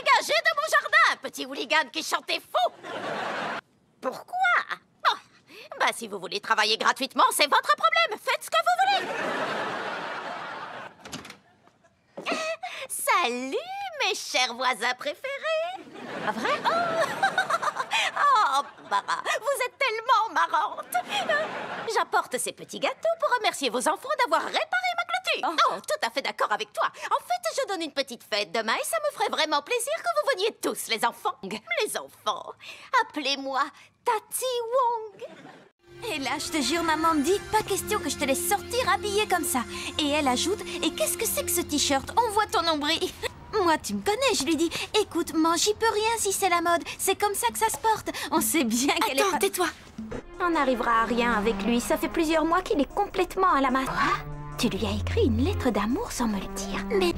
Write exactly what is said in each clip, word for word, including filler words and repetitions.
Dégagez de mon jardin, petit hooligan qui chantait fou! Pourquoi? Bon, bah si vous voulez travailler gratuitement, c'est votre problème. Faites ce que vous voulez. Salut, mes chers voisins préférés. Pas vrai? Oh, oh bah, vous êtes tellement marrante. J'apporte ces petits gâteaux pour remercier vos enfants d'avoir réparé ma clôture. Oh, tout à fait d'accord avec toi. En fait, je donne une petite fête demain et ça me ferait vraiment plaisir que vous veniez tous, les enfants. Les enfants, appelez-moi Tati Wong. Et là, je te jure, maman me dit, pas question que je te laisse sortir habillée comme ça. Et elle ajoute, et qu'est-ce que c'est que ce t-shirt? On voit ton nombril. Moi, tu me connais, je lui dis, écoute, man, j'y peux rien si c'est la mode. C'est comme ça que ça se porte. On sait bien qu'elle est pas... Attends, tais-toi. On n'arrivera à rien avec lui. Ça fait plusieurs mois qu'il est complètement à la masse. Quoi? Tu lui as écrit une lettre d'amour sans me le dire. Mais...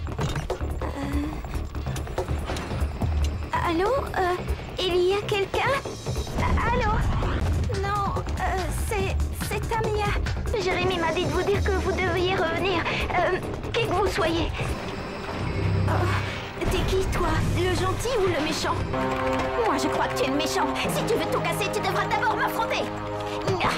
Euh... Allô? Euh, il y a quelqu'un? Allô? Non, euh, c'est... c'est Tamia. Jérémy m'a dit de vous dire que vous deviez revenir. Euh, qui que vous soyez. Oh, t'es qui, toi? Le gentil ou le méchant? Moi, je crois que tu es le méchant. Si tu veux tout casser, tu devras d'abord m'affronter. Ah!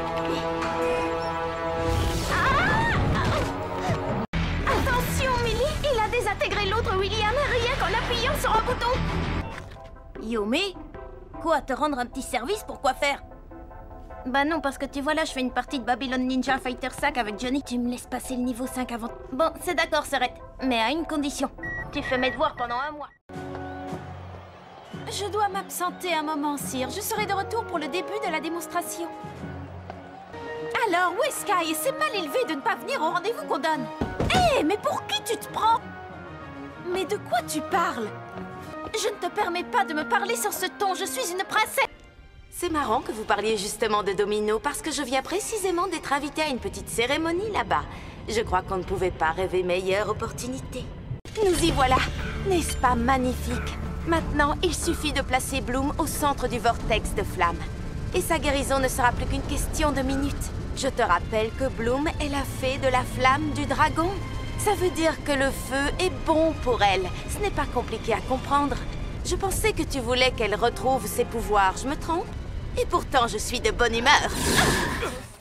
Attention, Millie, il a désintégré l'autre William rien qu'en appuyant sur un bouton. Yumi? Quoi, te rendre un petit service pour quoi faire? Bah non, parce que tu vois là, je fais une partie de Babylon Ninja Fighter cinq avec Johnny. Tu me laisses passer le niveau cinq avant. Bon, c'est d'accord, Serette. Mais à une condition. Tu fais mes devoirs pendant un mois. Je dois m'absenter un moment, Sire. Je serai de retour pour le début de la démonstration. Alors, où est Sky? C'est mal élevé de ne pas venir au rendez-vous qu'on donne. Hé, hey, mais pour qui tu te prends? Mais de quoi tu parles? Je ne te permets pas de me parler sur ce ton. Je suis une princesse. C'est marrant que vous parliez justement de Domino, parce que je viens précisément d'être invitée à une petite cérémonie là-bas. Je crois qu'on ne pouvait pas rêver meilleure opportunité. Nous y voilà. N'est-ce pas magnifique? Maintenant, il suffit de placer Bloom au centre du vortex de flamme. Et sa guérison ne sera plus qu'une question de minutes. Je te rappelle que Bloom est la fée de la flamme du dragon. Ça veut dire que le feu est bon pour elle. Ce n'est pas compliqué à comprendre. Je pensais que tu voulais qu'elle retrouve ses pouvoirs, je me trompe? Et pourtant, je suis de bonne humeur.